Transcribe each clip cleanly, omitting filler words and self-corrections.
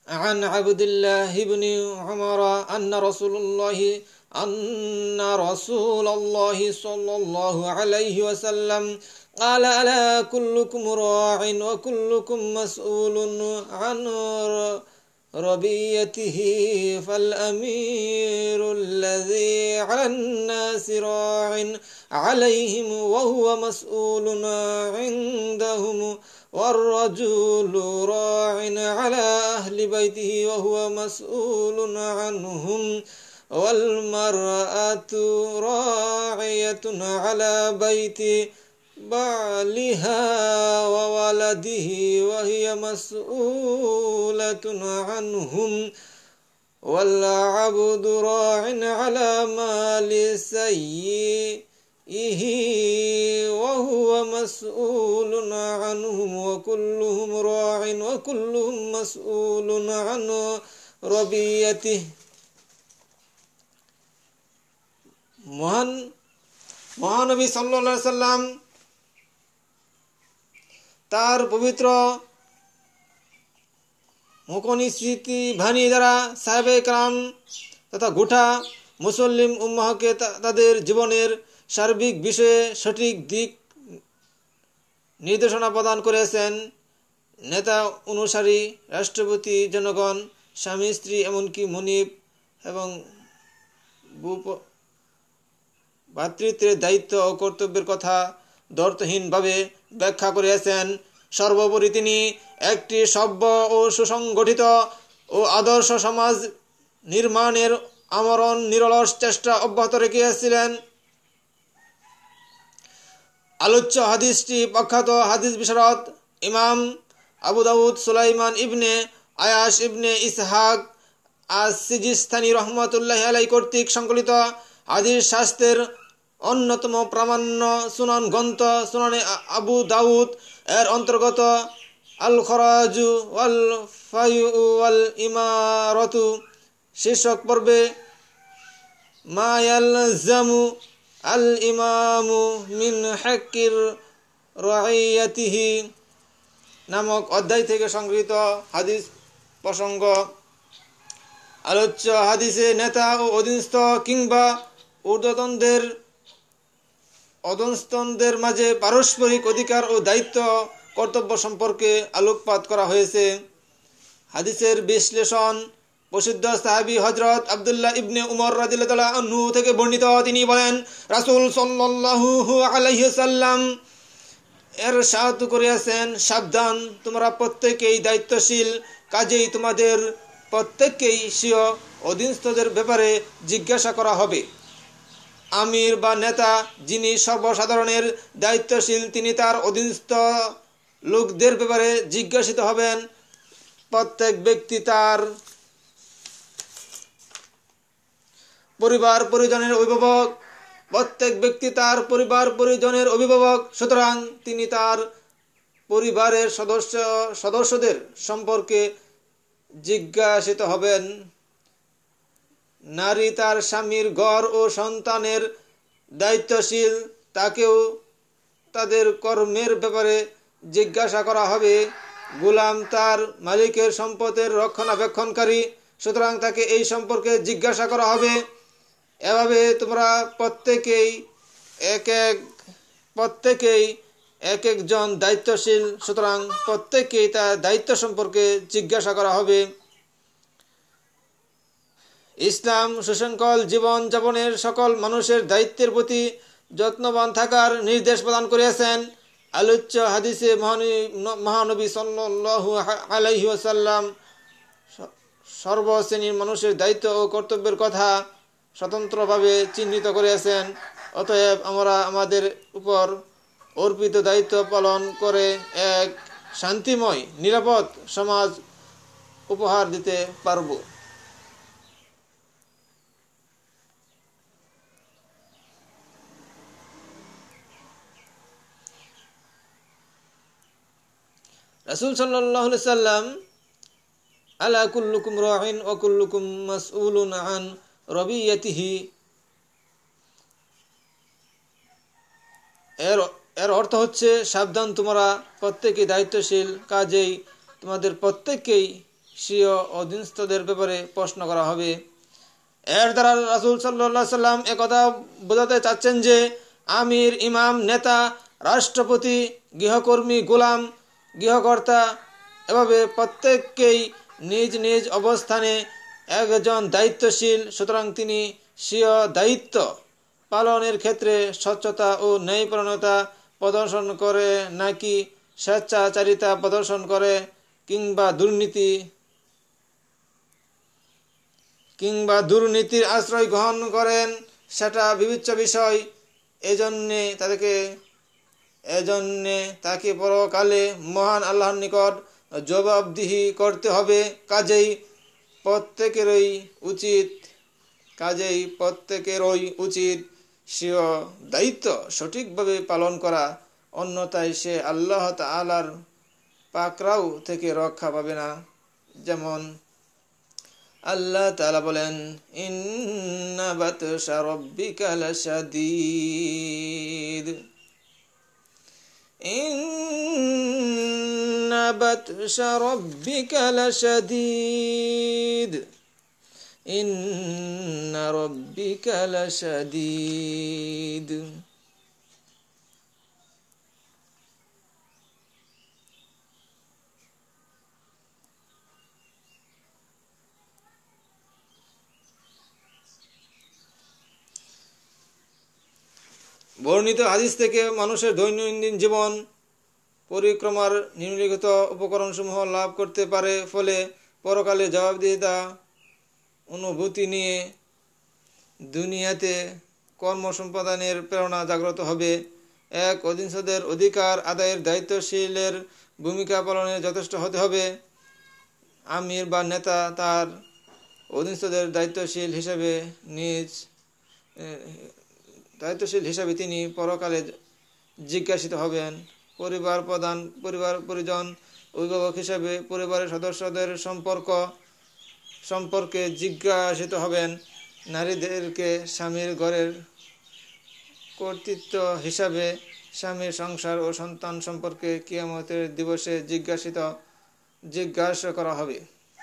عن عبد الله بن عمر أن رسول الله صلى الله عليه وسلم قال ألا كلكم راع وكلكم مسؤول عن ربيته فالأمير الذي على الناس راع عليهم وهو مسؤول عندهم والرجل راع على أهل بيته وهو مسؤول عنهم والمرأة راعية على بيت بعلها وولده وهي مسؤولة عنهم والعبد راع على مال سيئه وهو مسؤول عنهم وكلهم راع وكلهم مسؤول عن ربيته। মহানবী সাল্লাল্লাহু আলাইহি সাল্লাম তার পবিত্র মুখনী স্মৃতি বাণী দ্বারা সাহাবে کرام তথা গোটা মুসলিম উম্মাহকে তাদের জীবনের সার্বিক বিষয়ে সঠিক দিক নির্দেশনা প্রদান করেছেন। নেতা, অনুসারী, রাষ্ট্রপতি, জনগণ, স্বামী, স্ত্রী, এমনকি মনিব এবং ভাতৃত্বের দায়িত্ব ও কর্তব্যের কথা দ্বর্থহীনভাবে ব্যাখ্যা করিয়াছেন। সর্বোপরি তিনি একটি সভ্য ও সুসংগঠিত ও আদর্শ সমাজ নির্মাণের আমরণ নিরলস চেষ্টা অব্যাহত রেখেছিলেন। আলোচ্য হাদিসটি প্রখ্যাত হাদিস বিশারদ ইমাম আবু দাউদ সুলাইমান ইবনে আয়াশ ইবনে ইসহাক আস-সিজিস্তানি রহমাতুল্লাহি আলাইহি কর্তৃক সংকলিত হাদিস শাস্ত্রের অন্যতম প্রামাণ্য সুনান গ্রন্থ সুনানে আবু দাউদ এর অন্তর্গত আল খরাজু ওয়াল ফায়ু ওয়াল ইমারাতু শীর্ষক পর্বে মা ইয়ালজামু আল ইমামু মিন হাক্কির রাইয়াতিহি নামক অধ্যায় থেকে সংগৃহীত হাদিস প্রসঙ্গ। আলোচ্য হাদিসে নেতা ও অধীনস্থ কিংবা অধস্তনদের মাঝে পারস্পরিক অধিকার ও দায়িত্ব কর্তব্য সম্পর্কে আলোকপাত করা হয়েছে। হাদিসের বিশ্লেষণ প্রসিদ্ধ সাহাবী হযরত আব্দুল্লাহ ইবনে উমর রাদিয়াল্লাহু তাআলা আনহু থেকে বর্ণিত। তিনি বলেন, রাসূল সাল্লাল্লাহু আলাইহি সাল্লাম ইরশাদ করিয়াছেন, সাবধান, তোমরা প্রত্যেকেই দায়িত্বশীল, কাজেই তোমাদের প্রত্যেককেই স্বীয় অধীনস্থদের ব্যাপারে জিজ্ঞাসা করা হবে। আমির বা নেতা যিনি সর্বসাধারণের দায়িত্বশীল, তিনি তার অধীনস্থ লোকদের ব্যাপারে জিজ্ঞাসিত হবেন। প্রত্যেক ব্যক্তি তার পরিবার পরিজনের অভিভাবক, সুতরাং তিনি তার পরিবারের সদস্যদের সম্পর্কে জিজ্ঞাসিত হবেন। নারী তার স্বামীর ঘর ও সন্তানের দায়িত্বশীল, তাকেও তাদের কর্মের ব্যাপারে জিজ্ঞাসা করা হবে। গোলাম তার মালিকের সম্পদের রক্ষণাবেক্ষণকারী, সুতরাং তাকে এই সম্পর্কে জিজ্ঞাসা করা হবে। এভাবে তোমরা প্রত্যেকেই এক একজন দায়িত্বশীল, সুতরাং প্রত্যেককেই তার দায়িত্ব সম্পর্কে জিজ্ঞাসা করা হবে। ইসলাম সুশৃঙ্খল জীবন যাপনের সকল মানুষের দায়িত্বের প্রতি যত্নবান থাকার নির্দেশ প্রদান করিয়াছেন। আলোচ্য হাদিসে মহানবী সাল্লাল্লাহু আলাইহি ওয়াসাল্লাম সর্বশ্রেণীর মানুষের দায়িত্ব ও কর্তব্যের কথা স্বতন্ত্রভাবে চিহ্নিত করিয়াছেন। অতএব আমরা আমাদের উপর অর্পিত দায়িত্ব পালন করে এক শান্তিময় নিরাপদ সমাজ উপহার দিতে পারব। রাসূল সাল্লাল্লাহু আলাইহি সাল্লাম আলা কুল্লুকুম রাইন ওয়া কুল্লুকুম মাসউলুন আন রাবিয়াতিহি এর অর্থ হচ্ছে, সাবধান, তোমরা প্রত্যেকেই দায়িত্বশীল, কাজেই তোমাদের প্রত্যেককেই স্বীয় অধীনস্থদের ব্যাপারে প্রশ্ন করা হবে। এর দ্বারা রাসূল সাল্লাল্লাহু আলাইহি সাল্লাম একথা বোঝাতে চাচ্ছেন যে আমির, ইমাম, নেতা, রাষ্ট্রপতি, গৃহকর্মী, গোলাম, গৃহকর্তা এভাবে প্রত্যেককেই নিজ নিজ অবস্থানে একজন দায়িত্বশীল। সুতরাং তিনি স্বীয় দায়িত্ব পালনের ক্ষেত্রে স্বচ্ছতা ও ন্যায়পরায়ণতা প্রদর্শন করে নাকি স্বেচ্ছাচারিতা প্রদর্শন করে কিংবা দুর্নীতির আশ্রয় গ্রহণ করেন সেটা বিবেচ্য বিষয়। এজন্যে তাকে পরকালে মহান আল্লাহর নিকট জবাবদিহি করতে হবে। কাজেই প্রত্যেকেরই উচিত স্বীয় দায়িত্ব সঠিকভাবে পালন করা, অন্যথায় সে আল্লাহ তাআলার পাকড়াও থেকে রক্ষা পাবে না। যেমন আল্লাহ তাআলা বলেন, ইন্না বাতশা রাব্বিকা লাশাদীদ, ইন্না বাতশা রাব্বিকা লাশাদীদ, ইন্না রাব্বিকা লাশাদীদ। বর্ণিত হাদিস থেকে মানুষের দৈনন্দিন জীবন পরিক্রমার নিম্নলিখিত উপকরণসমূহ লাভ করতে পারে। ফলে পরকালে জবাবদিহিতা অনুভূতি নিয়ে দুনিয়াতে কর্ম সম্পাদনের প্রেরণা জাগ্রত হবে। এক, অধীনস্থদের অধিকার আদায়ের দায়িত্বশীলের ভূমিকা পালনে যথেষ্ট হতে হবে। আমির বা নেতা তার অধীনস্থদের দায়িত্বশীল হিসাবে তিনি পরকালে জিজ্ঞাসিত হবেন। পরিবার পরিজন, অভিভাবক হিসাবে পরিবারের সদস্যদের সম্পর্কে জিজ্ঞাসিত হবেন। নারীদেরকে স্বামীর ঘরের কর্তৃত্ব হিসাবে স্বামীর সংসার ও সন্তান সম্পর্কে কিয়ামতের দিবসে জিজ্ঞাসা করা হবে।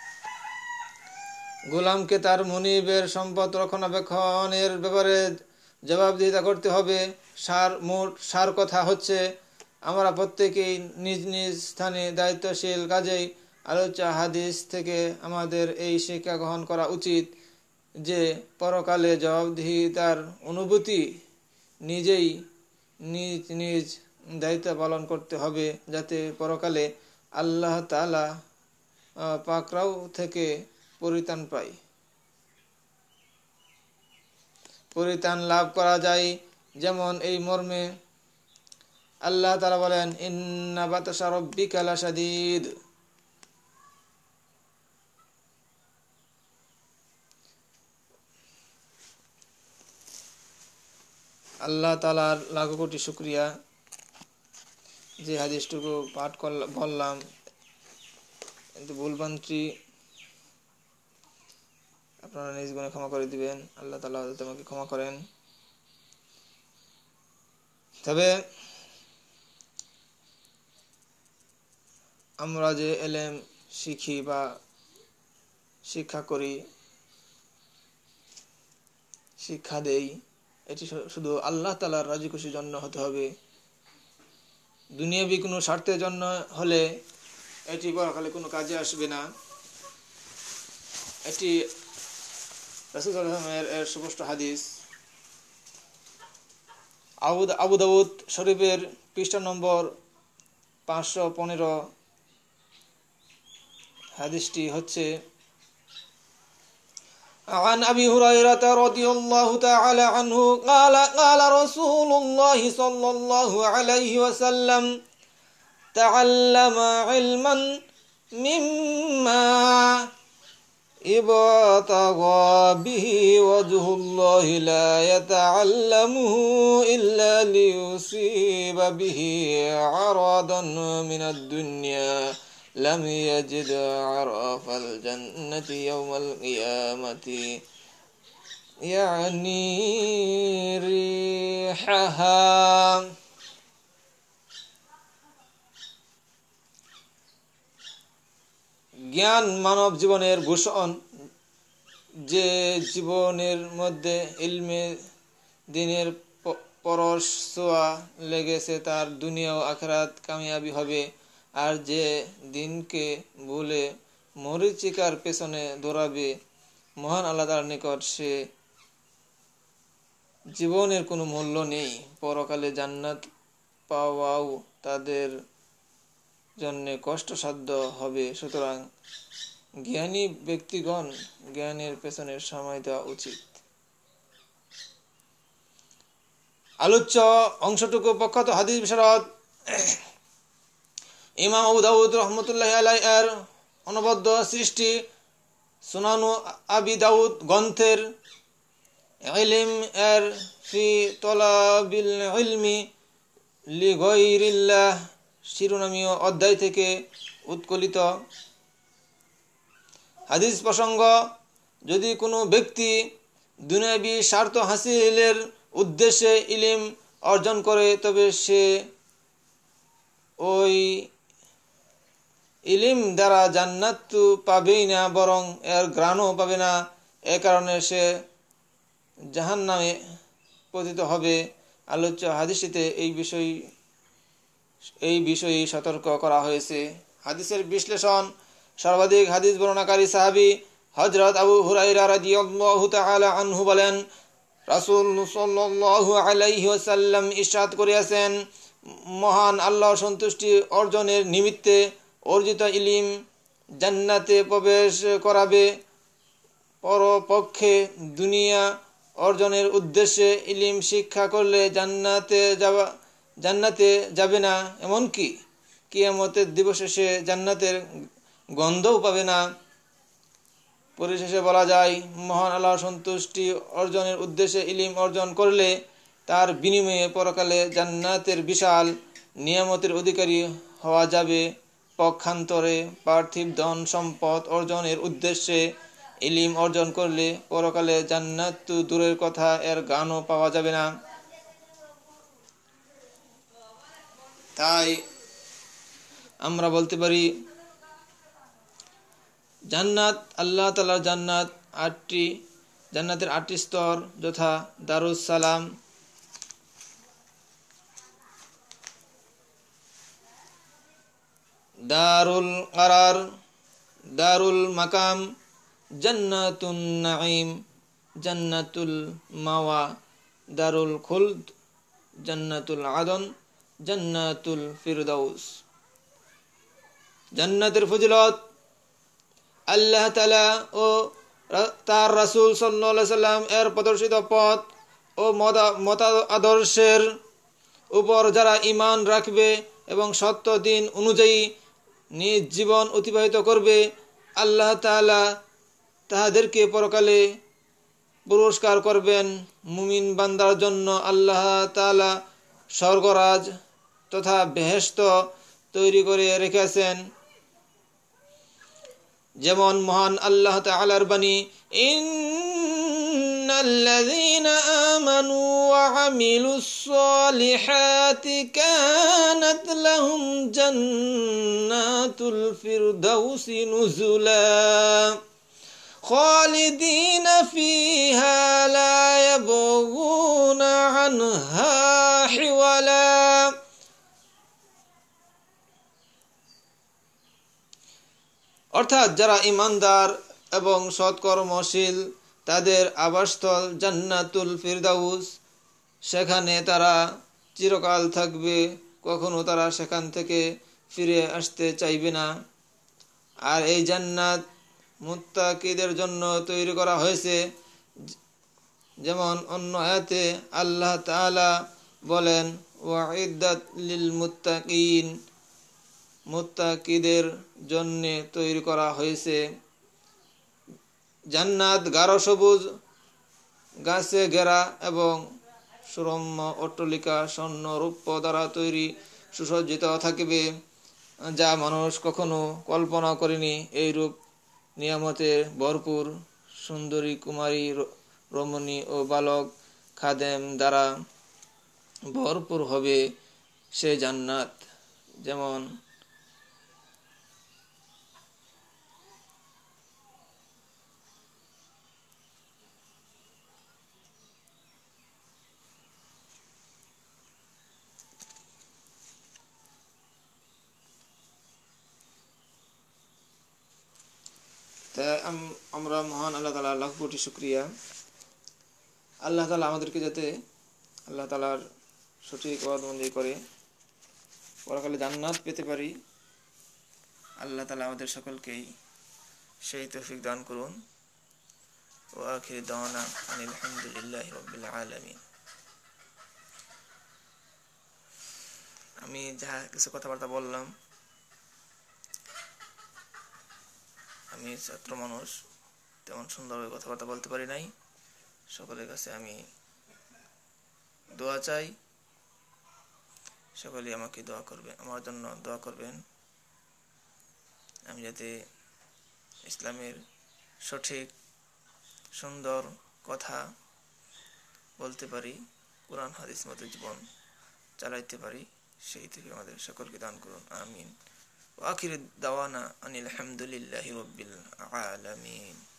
গোলামকে তার মুনিবের সম্পদ রক্ষণাবেক্ষণের ব্যাপারে জবাবদিহিতা করতে হবে। সার কথা হচ্ছে, আমরা প্রত্যেকেই নিজ নিজ স্থানে দায়িত্বশীল। কাজেই আলোচ্য হাদিস থেকে আমাদের এই শিক্ষা গ্রহণ করা উচিত যে পরকালে জবাবদিহিতার অনুভূতি নিজেই নিজ দায়িত্ব পালন করতে হবে, যাতে পরকালে আল্লাহ তাআলা পাকড়াও থেকে পরিত্রাণ লাভ করা যায়। যেমন এই মর্মে আল্লাহ তাআলা বলেন, ইন্না বাতশা রাব্বিকা লাশাদীদ। আল্লাহ তাআলার লাখো কোটি শুকরিয়া যে হাদিসটুকু পাঠ বললাম, কিন্তু ভুলভ্রান্তি আপনারা নিজ গুণে ক্ষমা করে দিবেন। আল্লাহ তাআলা তোমাকে ক্ষমা করেন। তবে আমরা যে এলেম শিখি বা শিক্ষা দেই, এটি শুধু আল্লাহ তাআলার রাজি খুশির জন্য হতে হবে। দুনিয়াবি কোনো স্বার্থের জন্য হলে এটি পরকালে কোনো কাজে আসবে না। এটি রাসূল সাল্লাল্লাহু আলাইহি ওয়াসাল্লামের সুস্পষ্ট হাদিস। আবু দাউদ শরীফের পৃষ্ঠা নম্বর 515 হাদিসটি হচ্ছে, عن أبي هريرة رضي الله تعالى عنه قال رسول الله صلى الله عليه وسلم تعلم علما مما ابتغى به وجه الله لا يتعلمه إلا ليصيب به عرضا من الدنيا لم يجد عرف الجنة يوم القيامة يعني ريحها। জ্ঞান মানব জীবনের ভূষণ। যে জীবনের মধ্যে ইলমে দিনের পরশ ছোঁয়া লেগেছে তার দুনিয়া ও আখিরাত কামিয়াবি হবে। আর যে দিনকে ভুলে মরীচিকার পেছনে দৌড়াবে, মহান আল্লাহ তাআলার নিকট সে জীবনের কোনো মূল্য নেই। পরকালে জান্নাত পাওয়াও তাদের জন্য কষ্টসাধ্য হবে। সুতরাং জ্ঞানী ব্যক্তিগণ জ্ঞানের পেছনে সময় দেওয়া উচিত। আলোচ্য অংশটুকু প্রখ্যাত হাদিস বিশারদ ইমাম আবু দাউদ রাহমাতুল্লাহি আলাইহি এর অনবদ্য সৃষ্টি সুনানু আবি দাউদ গ্রন্থের ইলম এর ফি তলাবিল ইলমি লিগাইরিল্লাহ শিরোনামীয় অধ্যায় থেকে উৎকলিত। হাদিস প্রসঙ্গ: যদি কোনো ব্যক্তি দুনিয়াবি স্বার্থ হাসিলের উদ্দেশ্যে ইলম অর্জন করে তবে সে ওই ইলম দ্বারা জান্নাত পাবেই না, বরং এর ঘ্রাণও পাবে না। এ কারণে সে জাহান্নামে পতিত হবে। আলোচ্য হাদিসটিতে এই বিষয়ে সতর্ক করা হয়েছে। হাদিসের বিশ্লেষণ: সর্বাধিক হাদিস বর্ণনাকারী সাহাবী হযরত আবু হুরায়রা রাদিয়াল্লাহু তাআলা আনহু বলেন, রাসূল সাল্লাল্লাহু আলাইহি ওয়াসাল্লাম ইরশাদ করিয়াছেন, মহান আল্লাহর সন্তুষ্টি অর্জনের নিমিত্তে অর্জিত ইলম জান্নাতে প্রবেশ করাবে। পরপক্ষে দুনিয়া অর্জনের উদ্দেশ্যে ইলম শিক্ষা করলে জান্নাতে যাবে না, এমনকি কিয়ামতের দিবসে সে জান্নাতের গন্ধও পাবে না। পরিশেষে বলা যায়, মহান আল্লাহর সন্তুষ্টি অর্জনের উদ্দেশ্যে ইলম অর্জন করলে তার বিনিময়ে পরকালে জান্নাতের বিশাল নিয়ামতের অধিকারী হওয়া যাবে। পক্ষান্তরে পার্থিব ধন সম্পদ অর্জনের উদ্দেশ্যে ইলম অর্জন করলে পরকালে জান্নাত তো দূরের কথা, এর গানও পাওয়া যাবে না। তাই আমরা বলতে পারি, জান্নাত, আল্লাহ তাআলার জান্নাত জান্নাতের 8টি স্তর, যথা দারুস সালাম, দারুল কারার, দারুল মাকাম, জান্নাতুন নাঈম, জান্নাতুল মাওয়া, দারুল খুলদ, জান্নাতুল আদন, জান্নাতুল ফিরদাউস। জান্নাতের ফজিলত: আল্লাহ তাআলা ও তার রাসূল সাল্লাল্লাহু আলাইহি সাল্লাম এর প্রদর্শিত পথ ও মতাদর্শের উপর যারা ঈমান রাখবে এবং সত্য দিন অনুযায়ী নিজ জীবন অতিবাহিত করবে, আল্লাহ তাআলা তাহাদেরকে পরকালে পুরস্কার করবেন। মুমিন বান্দার জন্য আল্লাহ তাআলা স্বর্গরাজ তথা বেহেশত তৈরি করে রেখেছেন। যেমন মহান আল্লাহ তাআলার বাণী, ইন্নাল্লাযীনা আমানু ওয়া আমিলুস সালিহাতি কানাত লাহুম জান্নাতুল ফিরদাউসি নুজুলা খালিদিনা ফিহা লা ইয়াবগুনা আনহা হিওয়ালা। অর্থাৎ যারা ঈমানদার এবং সৎকর্মশীল তাদের আবাসস্থল জান্নাতুল ফিরদাউস, সেখানে তারা চিরকাল থাকবে, কখনো তারা সেখান থেকে ফিরে আসতে চাইবে না। আর এই জান্নাত মুত্তাকিদের জন্য তৈরি করা হয়েছে। যেমন অন্য আয়াতে আল্লাহ তাআলা বলেন, ওয়াইদাত লিল মুত্তাকিন, মুত্তাকিদের জন্য তৈরি করা হয়েছে। জান্নাত গাঢ় সবুজ গাছে ঘেরা এবং সুরম্য অট্টালিকা স্বর্ণ রৌপ্য দ্বারা তৈরি সুসজ্জিত থাকবে, যা মানুষ কখনো কল্পনা করেনি। এইরূপ নিয়ামতে ভরপুর সুন্দরী কুমারী রমণী ও বালক খাদেম দ্বারা ভরপুর হবে সে জান্নাত। যেমন তাই আমরা মহান আল্লাহ তাআলা লাখ কোটি শুকরিয়া, আল্লাহ তাআলা আমাদেরকে যাতে আল্লাহ তাআলার সঠিক ইবাদতবন্দি করে পরকালে জান্নাত পেতে পারি, আল্লাহ তাআলা আমাদের সকলকেই সেই তৌফিক দান করুন। ওয়া আখির দাওয়ানা আনিল হামদুলিল্লাহি রাব্বিল আলামিন। আমি যা কিছু কথাবার্তা বললাম, আমি ছাত্র মানুষ, তেমন সুন্দরভাবে কথাবার্তা বলতে পারি নাই। সকলের কাছে আমি দোয়া চাই, সকলেই আমাকে দোয়া করবেন, আমার জন্য দোয়া করবেন, আমি যাতে ইসলামের সঠিক সুন্দর কথা বলতে পারি, কোরআন হাদিস মতো জীবন চালাইতে পারি, সেই থেকে আমাদের সকলকে দান করুন, আমিন। ওয়া আখির দাওয়ানা আনিল হামদুলিল্লাহি রাব্বিল আলামিন।